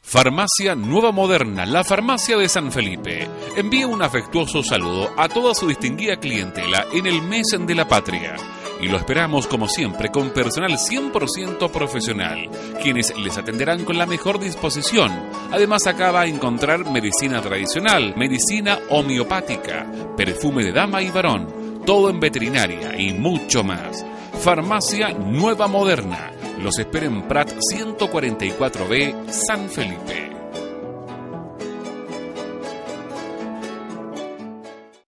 Farmacia Nueva Moderna, la farmacia de San Felipe. Envía un afectuoso saludo a toda su distinguida clientela en el mes de la patria. Y lo esperamos como siempre con personal 100% profesional, quienes les atenderán con la mejor disposición. Además acá va a encontrar medicina tradicional, medicina homeopática, perfume de dama y varón, todo en veterinaria y mucho más. Farmacia Nueva Moderna. Los espera en Prat 144B, San Felipe.